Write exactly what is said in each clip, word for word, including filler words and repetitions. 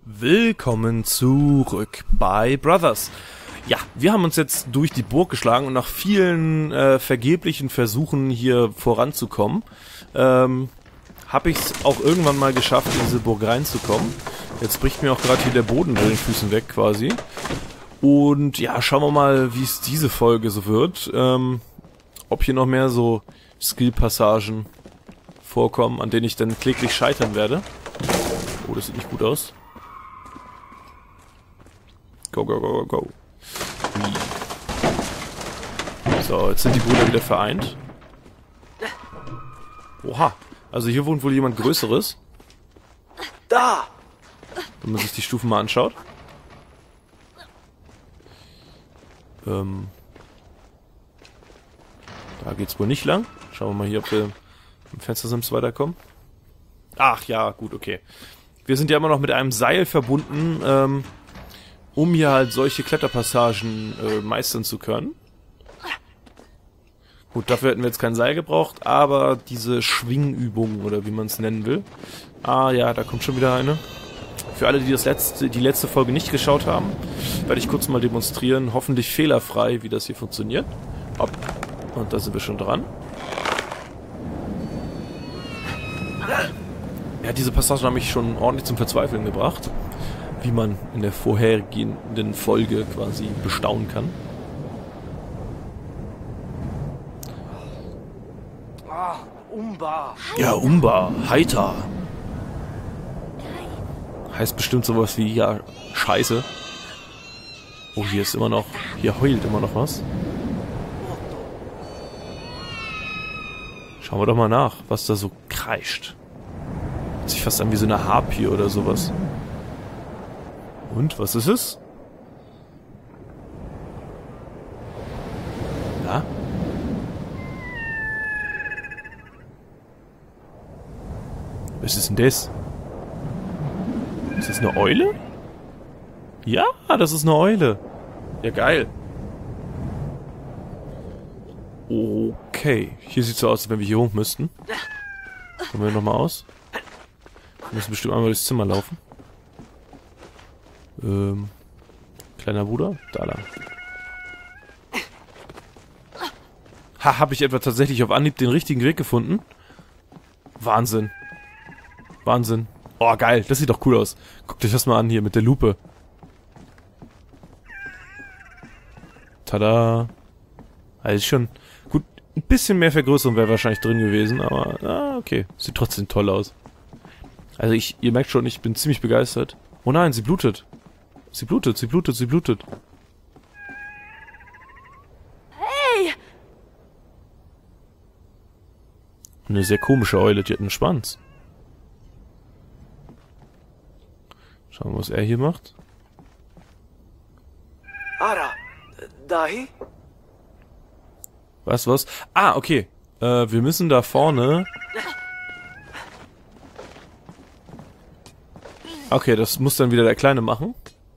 Willkommen zurück bei Brothers. Ja, wir haben uns jetzt durch die Burg geschlagen und nach vielen äh, vergeblichen Versuchen hier voranzukommen, ähm, habe ich es auch irgendwann mal geschafft, in diese Burg reinzukommen. Jetzt bricht mir auch gerade hier der Boden unter den Füßen weg quasi. Und ja, schauen wir mal, wie es diese Folge so wird. Ähm, ob hier noch mehr so Skill-Passagen vorkommen, an denen ich dann kläglich scheitern werde. Oh, das sieht nicht gut aus. Go, go, go, go, go. So, jetzt sind die Brüder wieder vereint. Oha, also hier wohnt wohl jemand Größeres. Da! Wenn man sich die Stufen mal anschaut. Ähm. Da geht's wohl nicht lang. Schauen wir mal hier, ob wir im Fenstersims weiterkommen. Ach ja, gut, okay. Wir sind ja immer noch mit einem Seil verbunden, ähm, um hier halt solche Kletterpassagen äh, meistern zu können. Gut, dafür hätten wir jetzt kein Seil gebraucht, aber diese Schwingübungen oder wie man es nennen will. Ah ja, da kommt schon wieder eine. Für alle, die das letzte, die letzte Folge nicht geschaut haben, werde ich kurz mal demonstrieren, hoffentlich fehlerfrei, wie das hier funktioniert. Hopp. Und da sind wir schon dran. Ja, diese Passagen haben mich schon ordentlich zum Verzweifeln gebracht, wie man in der vorhergehenden Folge quasi bestaunen kann. Ah, Umba. Ja, Umba, heiter. Heißt bestimmt sowas wie, ja, scheiße. Oh, hier ist immer noch, hier heult immer noch was. Schauen wir doch mal nach, was da so kreischt. Hört sich fast an wie so eine Harpie oder sowas. Und, was ist es? Na? Was ist denn das? Ist das eine Eule? Ja, das ist eine Eule. Ja, geil. Okay, hier sieht es so aus, als wenn wir hier hoch müssten. Kommen wir nochmal aus. Wir müssen bestimmt einmal durchs Zimmer laufen. Ähm, kleiner Bruder, da lang. Ha, habe ich etwa tatsächlich auf Anhieb den richtigen Weg gefunden? Wahnsinn. Wahnsinn. Oh, geil, das sieht doch cool aus. Guckt euch das mal an hier mit der Lupe. Tada. Also schon... Gut, ein bisschen mehr Vergrößerung wäre wahrscheinlich drin gewesen, aber... Ah, okay. Sieht trotzdem toll aus. Also ich... Ihr merkt schon, ich bin ziemlich begeistert. Oh nein, sie blutet. Sie blutet, sie blutet, sie blutet. Hey! Eine sehr komische Eule, die hat einen Schwanz. Schauen wir, was er hier macht. Ara, dahi? Was, was? Ah, okay. Äh, wir müssen da vorne... Okay, das muss dann wieder der Kleine machen.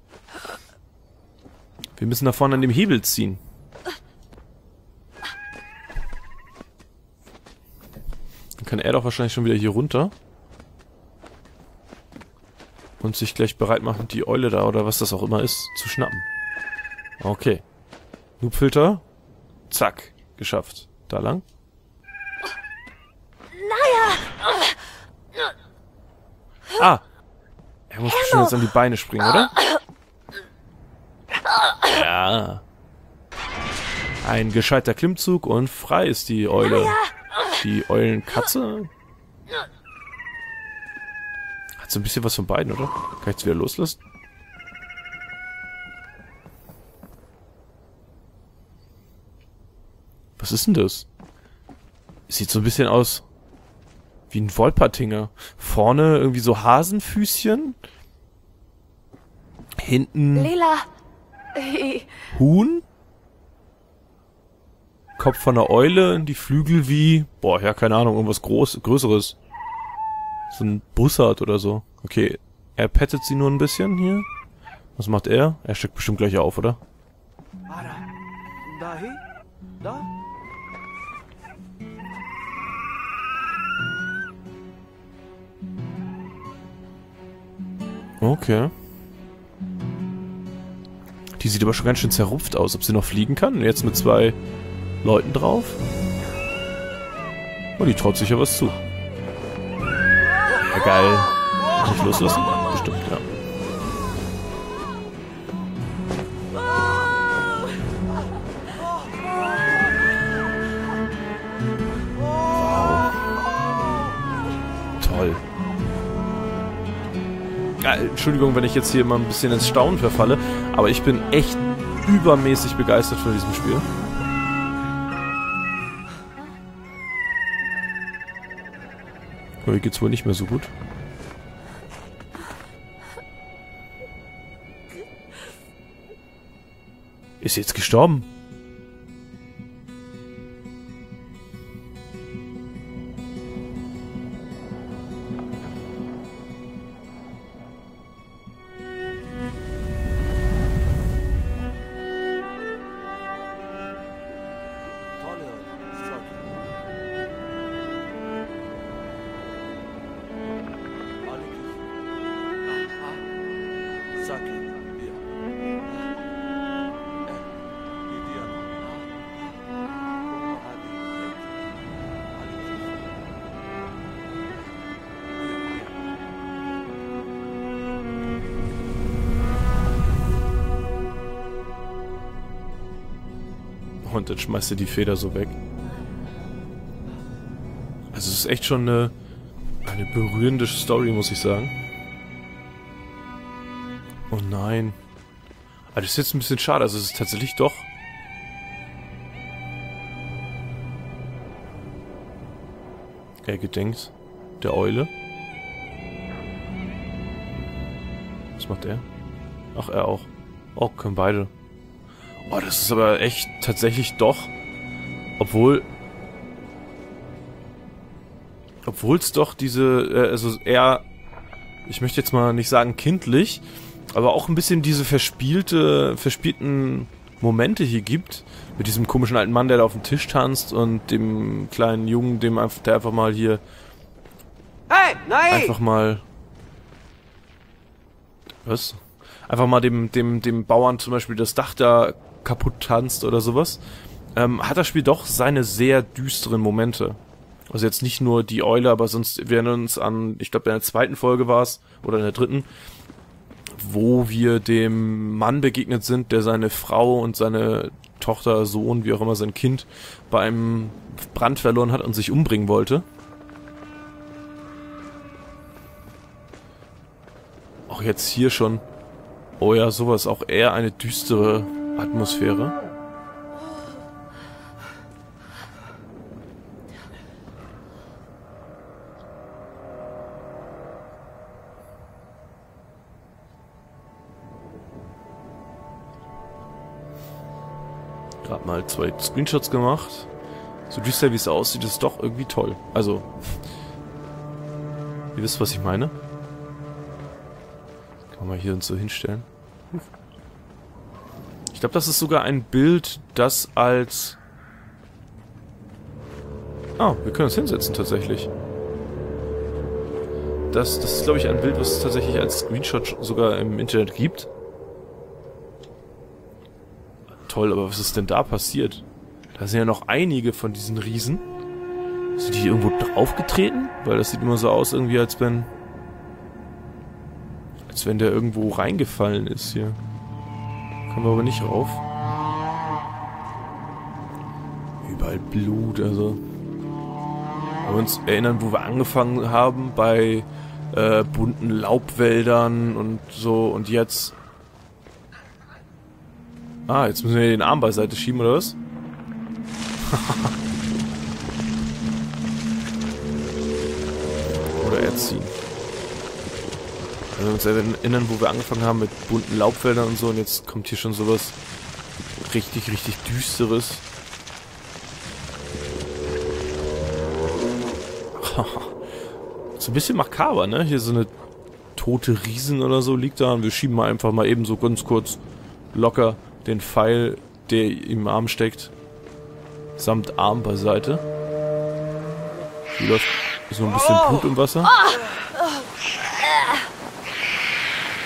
Wir müssen da vorne an dem Hebel ziehen. Dann kann er doch wahrscheinlich schon wieder hier runter. Und sich gleich bereit machen, die Eule da, oder was das auch immer ist, zu schnappen. Okay. Loopfilter. Zack. Geschafft. Da lang. Naja! Ah! Er muss bestimmt jetzt an die Beine springen, oder? Ja. Ein gescheiter Klimmzug und frei ist die Eule. Die Eulenkatze. Hat so ein bisschen was von beiden, oder? Kann ich jetzt wieder loslassen? Was ist denn das? Sieht so ein bisschen aus wie ein Wolpertinger. Vorne irgendwie so Hasenfüßchen. Hinten Lila! Hey. Huhn. Kopf von einer Eule, die Flügel wie... Boah, ja, keine Ahnung, irgendwas Groß, Größeres. So ein Bussard oder so. Okay, er pettet sie nur ein bisschen hier. Was macht er? Er steckt bestimmt gleich auf, oder? Ara, dahi? Da? Okay. Die sieht aber schon ganz schön zerrupft aus. Ob sie noch fliegen kann? Und jetzt mit zwei Leuten drauf? Oh, die traut sich ja was zu. Ja, geil. Kann ich loslassen? Bestimmt, ja. Toll. Ja, Entschuldigung, wenn ich jetzt hier mal ein bisschen ins Staunen verfalle, aber ich bin echt übermäßig begeistert von diesem Spiel. Aber hier geht's wohl nicht mehr so gut. Ist sie jetzt gestorben? Und dann schmeißt er die Feder so weg. Also es ist echt schon eine, eine berührende Story, muss ich sagen. Oh nein. Aber das ist jetzt ein bisschen schade. Also es ist tatsächlich doch... Er gedenkt der Eule. Was macht er? Ach, er auch. Oh, können beide. Oh, das ist aber echt tatsächlich doch, obwohl, obwohl es doch diese, äh, also eher, ich möchte jetzt mal nicht sagen kindlich, aber auch ein bisschen diese verspielte, verspielten Momente hier gibt, mit diesem komischen alten Mann, der da auf dem Tisch tanzt und dem kleinen Jungen, dem einfach, der einfach mal hier, Hey, nein! einfach mal, was? Einfach mal dem, dem, dem Bauern zum Beispiel das Dach da kaputt tanzt oder sowas, ähm, hat das Spiel doch seine sehr düsteren Momente. Also jetzt nicht nur die Eule, aber sonst, wir erinnern uns an, ich glaube in der zweiten Folge war es, oder in der dritten, wo wir dem Mann begegnet sind, der seine Frau und seine Tochter, Sohn, wie auch immer sein Kind, bei einem Brand verloren hat und sich umbringen wollte. Auch jetzt hier schon. Oh ja, sowas, auch eher eine düstere Atmosphäre. Gerade mal zwei Screenshots gemacht. So düster wie es aussieht, ist doch irgendwie toll. Also, ihr wisst, was ich meine? Kann man hier uns so hinstellen. Ich glaube, das ist sogar ein Bild, das als... Ah, wir können uns hinsetzen tatsächlich. Das, das ist, glaube ich, ein Bild, was es tatsächlich als Screenshot sogar im Internet gibt. Toll, aber was ist denn da passiert? Da sind ja noch einige von diesen Riesen. Sind die irgendwo draufgetreten? Weil das sieht immer so aus, irgendwie als wenn... Als wenn der irgendwo reingefallen ist hier. Kommen wir aber nicht rauf. Überall Blut, also. Wenn wir uns erinnern, wo wir angefangen haben, bei äh, bunten Laubwäldern und so, und jetzt... Ah, jetzt müssen wir den Arm beiseite schieben, oder was? Oder erziehen. Also uns erinnern, wo wir angefangen haben mit bunten Laubwäldern und so, und jetzt kommt hier schon sowas richtig, richtig Düsteres. So ein bisschen makaber, ne? Hier so eine tote Riesen oder so liegt da, und wir schieben mal einfach mal eben so ganz kurz locker den Pfeil, der im Arm steckt, samt Arm beiseite. Hier läuft so ein bisschen Blut im Wasser.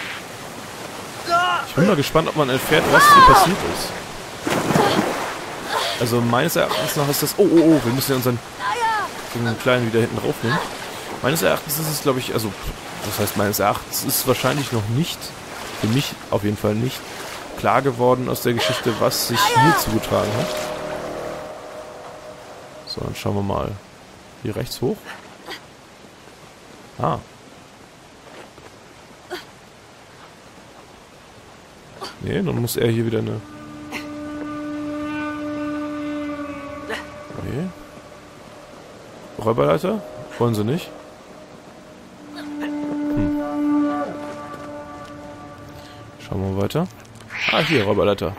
bin mal gespannt, ob man erfährt, was hier passiert ist. Also meines Erachtens nach ist das... Oh, oh, oh, wir müssen ja unseren so einen kleinen wieder hinten draufnehmen. Meines Erachtens ist es, glaube ich, also... Das heißt, meines Erachtens ist es wahrscheinlich noch nicht, für mich auf jeden Fall nicht, klar geworden aus der Geschichte, was sich hier zugetragen hat. So, dann schauen wir mal. Hier rechts hoch. Ah. Nee, dann muss er hier wieder eine... Nee. Räuberleiter? Wollen sie nicht? Hm. Schauen wir weiter. Ah, hier, Räuberleiter.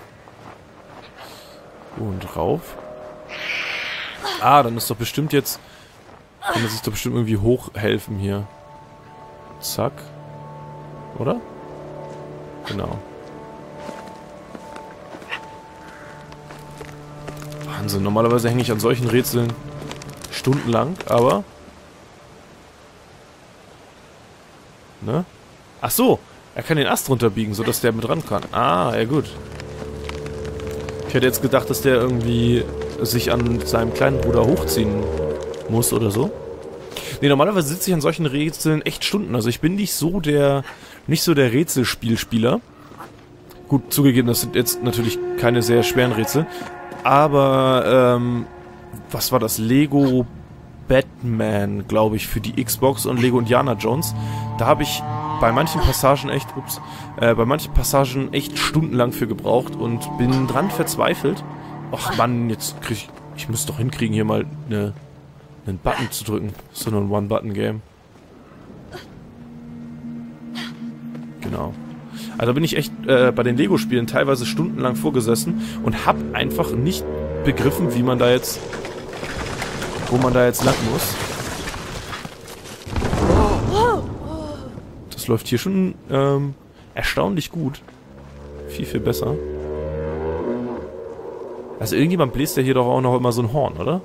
Und rauf. Ah, dann ist doch bestimmt jetzt... Kann man sich doch bestimmt irgendwie hochhelfen hier. Zack. Oder? Genau. Wahnsinn, normalerweise hänge ich an solchen Rätseln stundenlang, aber... Ne? Ach so, er kann den Ast runterbiegen, sodass der mit ran kann. Ah, ja gut. Ich hätte jetzt gedacht, dass der irgendwie sich an seinem kleinen Bruder hochziehen muss oder so. Ne, normalerweise sitze ich an solchen Rätseln echt Stunden. Also ich bin nicht so der, nicht so der Rätselspielspieler. Gut, zugegeben, das sind jetzt natürlich keine sehr schweren Rätsel. Aber, ähm, was war das? Lego Batman, glaube ich, für die Xbox und Lego Indiana Jones. Da habe ich bei manchen Passagen echt, ups, äh, bei manchen Passagen echt stundenlang für gebraucht und bin dran verzweifelt. Ach Mann, jetzt krieg ich, ich muss doch hinkriegen, hier mal eine, einen Button zu drücken. So ein One-Button-Game. Genau. Also bin ich echt äh, bei den Lego-Spielen teilweise stundenlang vorgesessen und hab einfach nicht begriffen, wie man da jetzt, wo man da jetzt lang muss. Das läuft hier schon ähm, erstaunlich gut. Viel, viel besser. Also irgendjemand bläst ja hier doch auch noch immer so ein Horn, oder?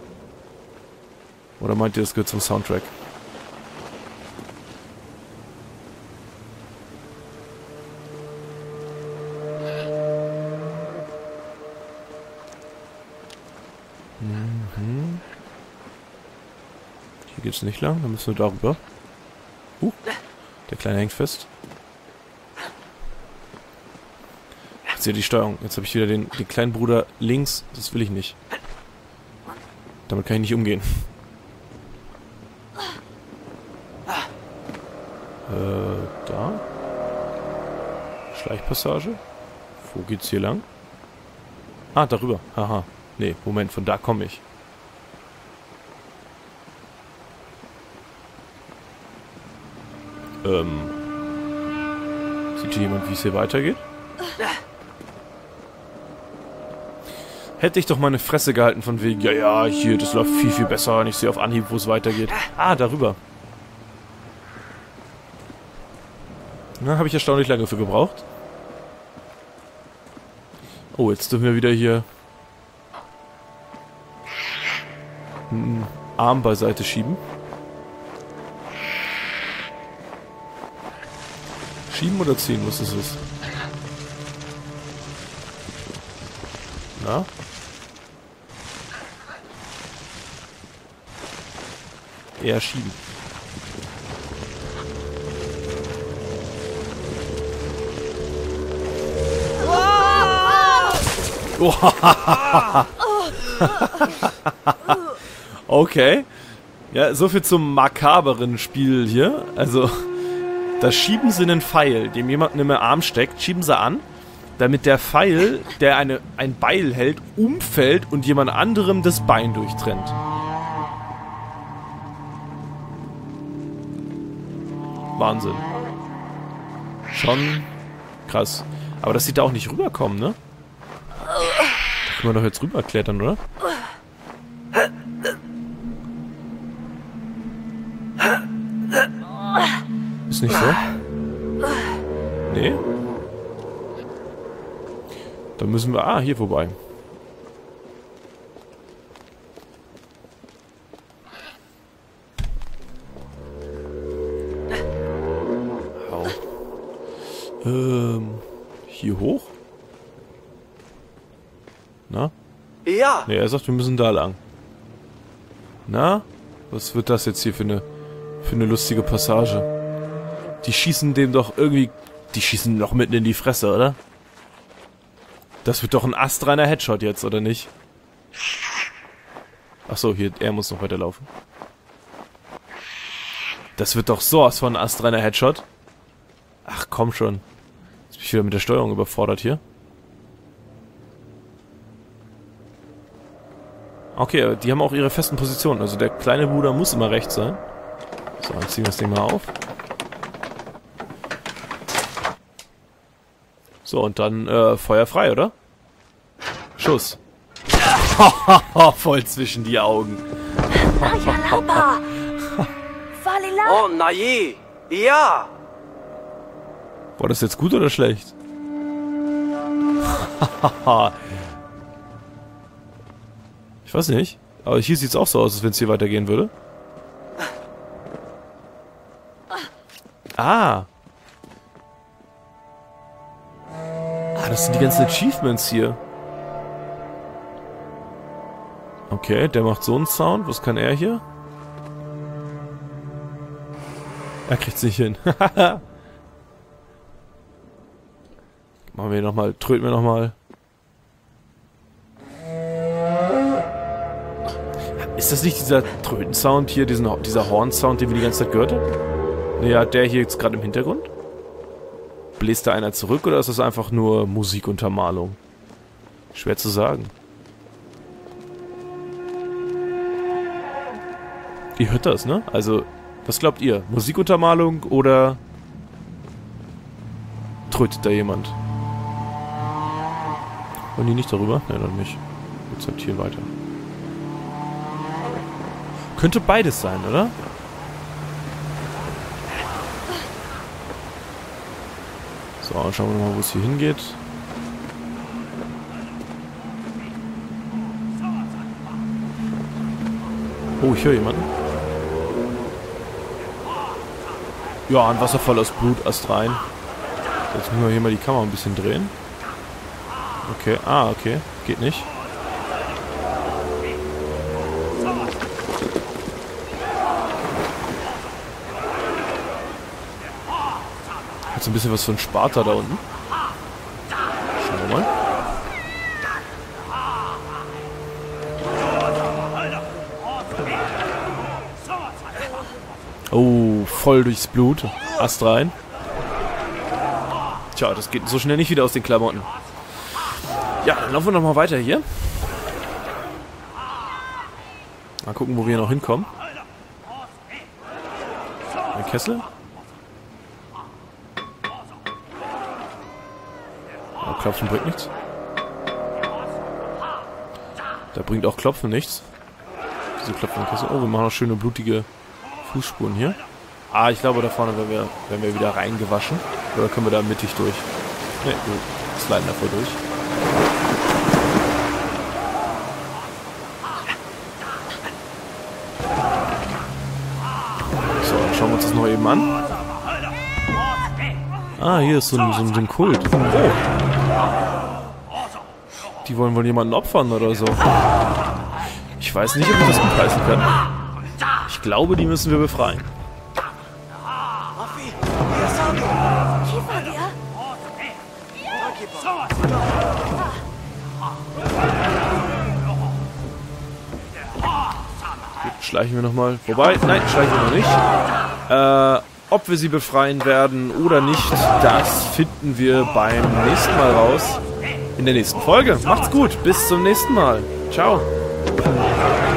Oder meint ihr, das gehört zum Soundtrack? Mhm. Hier geht's nicht lang, dann müssen wir darüber. Uh, der Kleine hängt fest. Jetzt hier die Steuerung. Jetzt habe ich wieder den, den kleinen Bruder links. Das will ich nicht. Damit kann ich nicht umgehen. Äh, da. Schleichpassage. Wo geht's hier lang? Ah, darüber. Haha. Nee, Moment, von da komme ich. Ähm. Sieht hier jemand, wie es hier weitergeht? Hätte ich doch meine Fresse gehalten von wegen, ja, ja, hier, das läuft viel, viel besser und ich sehe auf Anhieb, wo es weitergeht. Ah, darüber. Na, habe ich erstaunlich lange für gebraucht. Oh, jetzt dürfen wir wieder hier einen Arm beiseite schieben. Schieben oder ziehen, was ist es? Na? Eher schieben. Oh. Okay. Ja, soviel zum makaberen Spiel hier. Also, da schieben sie einen Pfeil, dem jemand in den Arm steckt, schieben sie an, damit der Pfeil, der eine, ein Beil hält, umfällt und jemand anderem das Bein durchtrennt. Wahnsinn. Schon krass. Aber das sieht da auch nicht rüberkommen, ne? Da können wir doch jetzt rüberklettern, oder? Ist nicht so? Nee? Dann müssen wir... Ah, hier vorbei. Au. Ähm... Hier hoch? Na? Ja. Ne, er sagt, wir müssen da lang. Na? Was wird das jetzt hier für eine, für eine lustige Passage? Die schießen dem doch irgendwie... Die schießen doch mitten in die Fresse, oder? Das wird doch ein astreiner Headshot jetzt, oder nicht? Achso, hier, er muss noch weiterlaufen. Das wird doch sowas von ein astreiner Headshot. Ach, komm schon. Jetzt bin ich wieder mit der Steuerung überfordert hier. Okay, die haben auch ihre festen Positionen. Also der kleine Bruder muss immer rechts sein. So, dann ziehen wir das Ding mal auf. So, und dann äh, Feuer frei, oder? Schuss. Voll zwischen die Augen. Vaya Laupa! Falila! Oh, Naye. Ja. War das jetzt gut oder schlecht? Ich weiß nicht. Aber hier sieht es auch so aus, als wenn es hier weitergehen würde. Ah. Ah, das sind die ganzen Achievements hier. Okay, der macht so einen Sound. Was kann er hier? Er kriegt's nicht hin. Machen wir nochmal, tröten wir nochmal. Ist das nicht dieser Tröten-Sound hier, diesen, dieser Horn-Sound, den wir die ganze Zeit gehört haben? Naja, der hier jetzt gerade im Hintergrund? Bläst da einer zurück oder ist das einfach nur Musikuntermalung? Schwer zu sagen. Ihr hört das, ne? Also, was glaubt ihr? Musikuntermalung oder trötet da jemand? Wollen die nicht darüber? Ne, dann nicht. Jetzt halt hier weiter. Könnte beides sein, oder? So, dann schauen wir mal, wo es hier hingeht. Oh, ich höre jemanden. Ja, ein Wasserfall aus Blut, Ast rein. Jetzt müssen wir hier mal die Kamera ein bisschen drehen. Okay, ah, okay. Geht nicht. Hat so ein bisschen was von Sparta da unten. Schauen wir mal. Oh, voll durchs Blut. Ast rein. Tja, das geht so schnell nicht wieder aus den Klamotten. Ja, dann laufen wir noch mal weiter hier. Mal gucken, wo wir noch hinkommen. Ein Kessel. Oh, Klopfen bringt nichts. Da bringt auch Klopfen nichts. Diese Klopfen im Kessel. Oh, wir machen noch schöne blutige Fußspuren hier. Ah, ich glaube, da vorne werden wir, werden wir wieder reingewaschen. Oder können wir da mittig durch? Ne, wir sliden da voll durch. So, dann schauen wir uns das noch eben an. Ah, hier ist so ein, so ein, so ein Kult. Oh. Die wollen wohl jemanden opfern oder so. Ich weiß nicht, ob ich das bepreisen kann. Ich glaube, die müssen wir befreien. Schleichen wir nochmal. Wobei, nein, schleichen wir noch nicht. Äh, ob wir sie befreien werden oder nicht, das finden wir beim nächsten Mal raus. In der nächsten Folge. Macht's gut. Bis zum nächsten Mal. Ciao.